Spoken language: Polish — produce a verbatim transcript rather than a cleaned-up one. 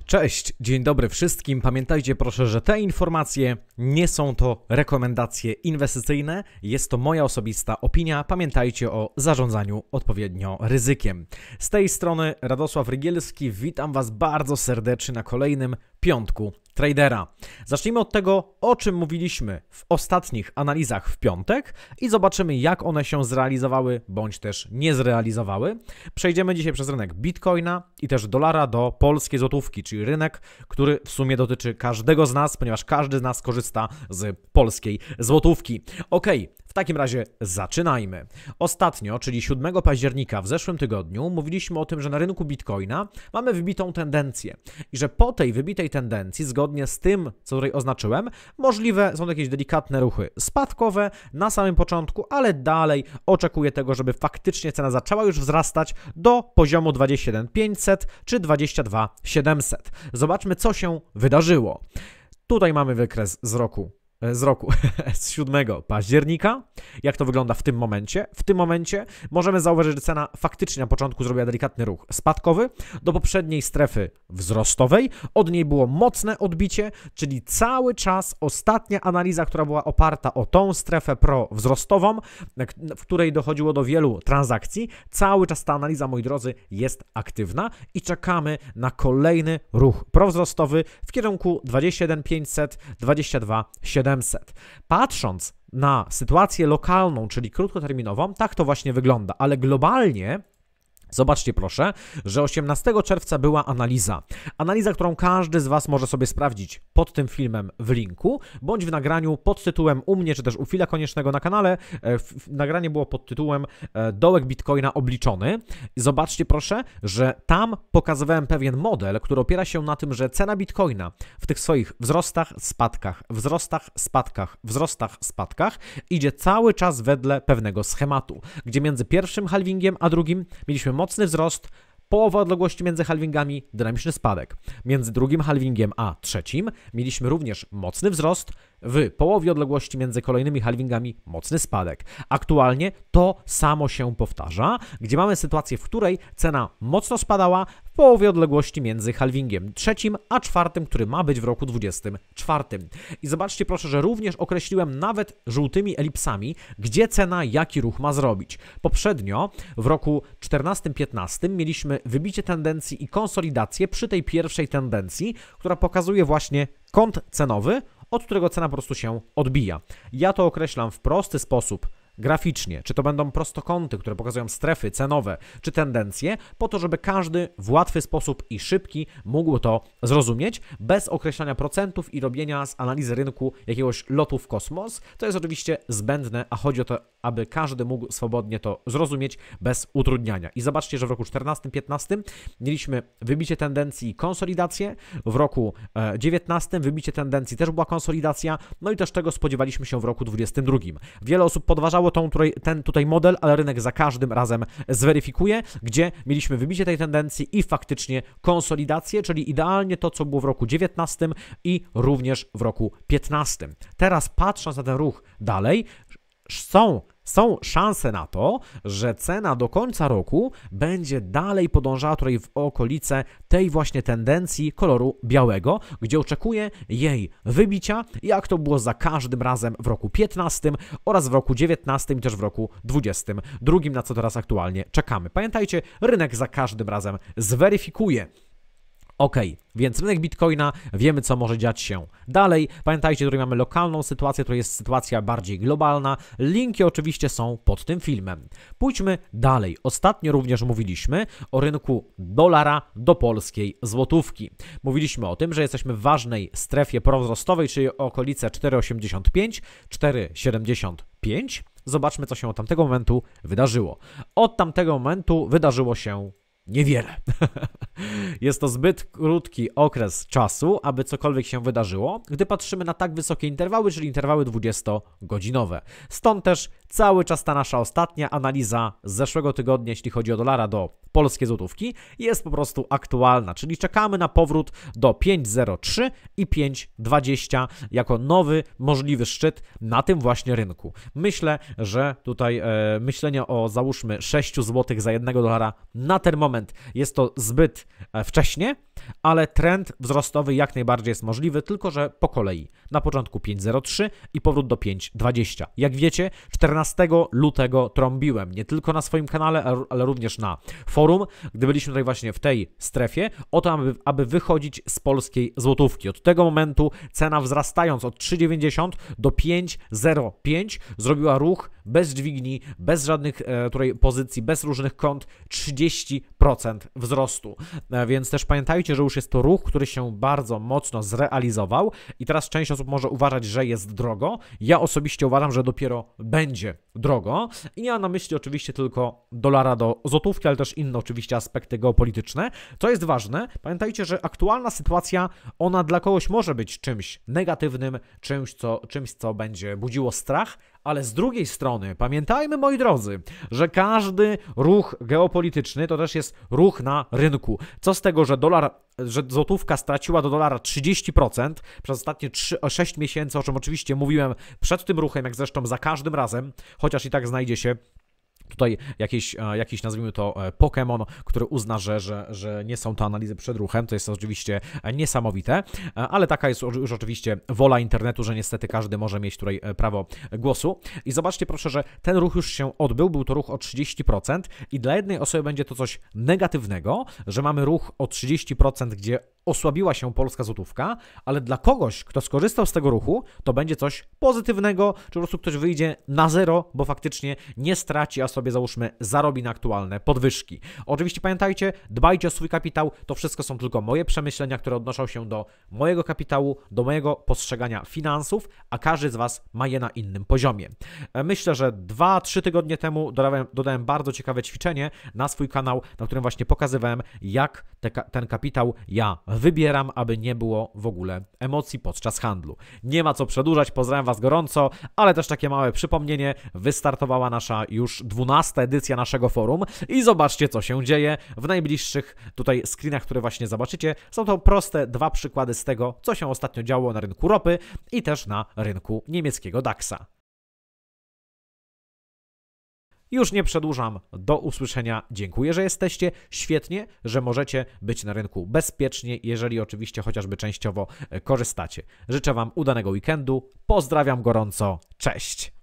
Cześć, dzień dobry wszystkim. Pamiętajcie proszę, że te informacje nie są to rekomendacje inwestycyjne, jest to moja osobista opinia. Pamiętajcie o zarządzaniu odpowiednio ryzykiem. Z tej strony Radosław Rygielski, witam Was bardzo serdecznie na kolejnym piątku tradera. Zacznijmy od tego, o czym mówiliśmy w ostatnich analizach w piątek i zobaczymy, jak one się zrealizowały, bądź też nie zrealizowały. Przejdziemy dzisiaj przez rynek Bitcoina i też dolara do polskiej złotówki, czyli rynek, który w sumie dotyczy każdego z nas, ponieważ każdy z nas korzysta z polskiej złotówki. Ok. W takim razie zaczynajmy. Ostatnio, czyli siódmego października w zeszłym tygodniu, mówiliśmy o tym, że na rynku Bitcoina mamy wybitą tendencję i że po tej wybitej tendencji, zgodnie z tym, co tutaj oznaczyłem, możliwe są jakieś delikatne ruchy spadkowe na samym początku, ale dalej oczekuję tego, żeby faktycznie cena zaczęła już wzrastać do poziomu dwadzieścia jeden tysięcy pięćset czy dwadzieścia dwa tysiące siedemset. Zobaczmy, co się wydarzyło. Tutaj mamy wykres z roku. z roku, z siódmego października. Jak to wygląda w tym momencie? W tym momencie możemy zauważyć, że cena faktycznie na początku zrobiła delikatny ruch spadkowy do poprzedniej strefy wzrostowej. Od niej było mocne odbicie, czyli cały czas ostatnia analiza, która była oparta o tą strefę prowzrostową, w której dochodziło do wielu transakcji. Cały czas ta analiza, moi drodzy, jest aktywna i czekamy na kolejny ruch prowzrostowy w kierunku dwadzieścia jeden tysięcy pięćset, dwadzieścia dwa tysiące siedemset. Patrząc na sytuację lokalną, czyli krótkoterminową, tak to właśnie wygląda, ale globalnie zobaczcie proszę, że osiemnastego czerwca była analiza. Analiza, którą każdy z Was może sobie sprawdzić pod tym filmem w linku, bądź w nagraniu pod tytułem u mnie, czy też u Fila Koniecznego na kanale. Nagranie było pod tytułem Dołek Bitcoina obliczony. Zobaczcie proszę, że tam pokazywałem pewien model, który opiera się na tym, że cena Bitcoina w tych swoich wzrostach, spadkach, wzrostach, spadkach, wzrostach, spadkach idzie cały czas wedle pewnego schematu, gdzie między pierwszym halvingiem a drugim mieliśmy mocny wzrost, połowa odległości między halvingami, dynamiczny spadek. Między drugim halvingiem a trzecim mieliśmy również mocny wzrost, w połowie odległości między kolejnymi halvingami mocny spadek. Aktualnie to samo się powtarza, gdzie mamy sytuację, w której cena mocno spadała w połowie odległości między halvingiem trzecim a czwartym, który ma być w roku dwudziestym czwartym. I zobaczcie proszę, że również określiłem nawet żółtymi elipsami, gdzie cena jaki ruch ma zrobić. Poprzednio w roku czternastym piętnastym mieliśmy wybicie tendencji i konsolidację przy tej pierwszej tendencji, która pokazuje właśnie kąt cenowy, od którego cena po prostu się odbija. Ja to określam w prosty sposób graficznie, czy to będą prostokąty, które pokazują strefy cenowe, czy tendencje, po to, żeby każdy w łatwy sposób i szybki mógł to zrozumieć, bez określania procentów i robienia z analizy rynku jakiegoś lotu w kosmos. To jest oczywiście zbędne, a chodzi o to, aby każdy mógł swobodnie to zrozumieć bez utrudniania. I zobaczcie, że w roku czternastym piętnastym mieliśmy wybicie tendencji i konsolidację, w roku dziewiętnastym wybicie tendencji też była konsolidacja, no i też tego spodziewaliśmy się w roku dwudziestym drugim. Wiele osób podważało Tą, ten tutaj model, ale rynek za każdym razem zweryfikuje, gdzie mieliśmy wybicie tej tendencji i faktycznie konsolidację, czyli idealnie to, co było w roku dziewiętnastym i również w roku piętnastym. Teraz patrząc na ten ruch dalej, są Są szanse na to, że cena do końca roku będzie dalej podążała tutaj w okolice tej właśnie tendencji koloru białego, gdzie oczekuję jej wybicia, jak to było za każdym razem w roku piętnastym oraz w roku dziewiętnastym i też w roku dwudziestym drugim, na co teraz aktualnie czekamy. Pamiętajcie, rynek za każdym razem zweryfikuje. Ok, więc rynek Bitcoina, wiemy, co może dziać się dalej. Pamiętajcie, tutaj mamy lokalną sytuację, to jest sytuacja bardziej globalna. Linki oczywiście są pod tym filmem. Pójdźmy dalej. Ostatnio również mówiliśmy o rynku dolara do polskiej złotówki. Mówiliśmy o tym, że jesteśmy w ważnej strefie prowzrostowej, czyli okolice cztery osiemdziesiąt pięć, cztery siedemdziesiąt pięć. Zobaczmy, co się od tamtego momentu wydarzyło. Od tamtego momentu wydarzyło się niewiele. Jest to zbyt krótki okres czasu, aby cokolwiek się wydarzyło, gdy patrzymy na tak wysokie interwały, czyli interwały dwudziestogodzinowe. Stąd też cały czas ta nasza ostatnia analiza z zeszłego tygodnia, jeśli chodzi o dolara do polskiej złotówki, jest po prostu aktualna, czyli czekamy na powrót do pięć zero trzy i pięć dwadzieścia jako nowy możliwy szczyt na tym właśnie rynku. Myślę, że tutaj e, myślenie o załóżmy sześć złotych za jednego dolara na ten moment jest to zbyt e, wcześnie, ale trend wzrostowy jak najbardziej jest możliwy, tylko że po kolei. Na początku pięć zero trzy i powrót do pięć dwadzieścia. Jak wiecie, czternastego lutego trąbiłem nie tylko na swoim kanale, ale również na forum, gdy byliśmy tutaj właśnie w tej strefie, o to, aby, aby wychodzić z polskiej złotówki. Od tego momentu cena wzrastając od trzy dziewięćdziesiąt do pięć zero pięć zrobiła ruch bez dźwigni, bez żadnych e, tutaj pozycji, bez różnych kąt, trzydzieści procent wzrostu. E, więc też pamiętajcie, że już jest to ruch, który się bardzo mocno zrealizował i teraz część osób może uważać, że jest drogo. Ja osobiście uważam, że dopiero będzie drogo i nie mam na myśli oczywiście tylko dolara do złotówki, ale też inne oczywiście aspekty geopolityczne. Co jest ważne, pamiętajcie, że aktualna sytuacja, ona dla kogoś może być czymś negatywnym, czymś, co, czymś, co będzie budziło strach, ale z drugiej strony pamiętajmy, moi drodzy, że każdy ruch geopolityczny to też jest ruch na rynku. Co z tego, że dolar, że złotówka straciła do dolara trzydzieści procent przez ostatnie trzy, sześć miesięcy, o czym oczywiście mówiłem przed tym ruchem, jak zresztą za każdym razem, chociaż i tak znajdzie się tutaj jakiś, jakiś, nazwijmy to, Pokémon, który uzna, że, że, że nie są to analizy przed ruchem. To jest oczywiście niesamowite, ale taka jest już oczywiście wola internetu, że niestety każdy może mieć tutaj prawo głosu. I zobaczcie proszę, że ten ruch już się odbył, był to ruch o trzydzieści procent i dla jednej osoby będzie to coś negatywnego, że mamy ruch o trzydzieści procent, gdzie osłabiła się polska złotówka, ale dla kogoś, kto skorzystał z tego ruchu, to będzie coś pozytywnego, czy po prostu ktoś wyjdzie na zero, bo faktycznie nie straci, a sobie załóżmy zarobi na aktualne podwyżki. Oczywiście pamiętajcie, dbajcie o swój kapitał, to wszystko są tylko moje przemyślenia, które odnoszą się do mojego kapitału, do mojego postrzegania finansów, a każdy z Was ma je na innym poziomie. Myślę, że dwa trzy tygodnie temu dodałem, dodałem bardzo ciekawe ćwiczenie na swój kanał, na którym właśnie pokazywałem, jak te, ten kapitał ja wybieram, aby nie było w ogóle emocji podczas handlu. Nie ma co przedłużać, pozdrawiam Was gorąco, ale też takie małe przypomnienie, wystartowała nasza już dwunasta edycja naszego forum i zobaczcie, co się dzieje w najbliższych tutaj screenach, które właśnie zobaczycie. Są to proste dwa przykłady z tego, co się ostatnio działo na rynku ropy i też na rynku niemieckiego daksa. Już nie przedłużam, do usłyszenia, dziękuję, że jesteście, świetnie, że możecie być na rynku bezpiecznie, jeżeli oczywiście chociażby częściowo korzystacie. Życzę Wam udanego weekendu, pozdrawiam gorąco, cześć!